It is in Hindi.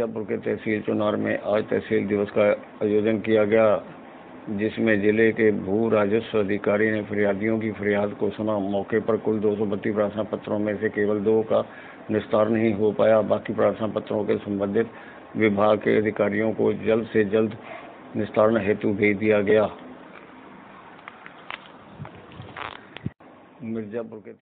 मिर्जापुर के तहसील चुनार में आज तहसील दिवस का आयोजन किया गया, जिसमें जिले के भू राजस्व अधिकारी ने फरियादियों की फरियाद को सुना। मौके पर कुल 232 प्रार्थना पत्रों में से केवल 2 का निस्तारण नहीं हो पाया। बाकी प्रार्थना पत्रों के संबंधित विभाग के अधिकारियों को जल्द से जल्द निस्तारण हेतु भेज दिया गया। मिर्जापुर के